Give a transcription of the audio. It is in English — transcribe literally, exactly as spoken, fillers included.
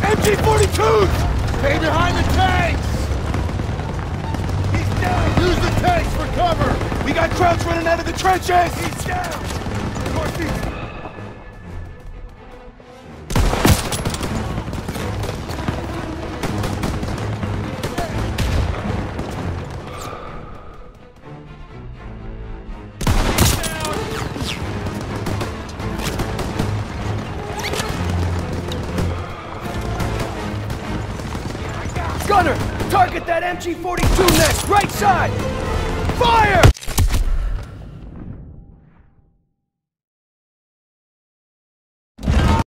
M G forty-twos! Stay behind the tanks! He's down! Use the tanks for cover! We got Crouch running out of the trenches! He's down! Northeast! Gunner! Target that M G forty-two next! Right side! Fire!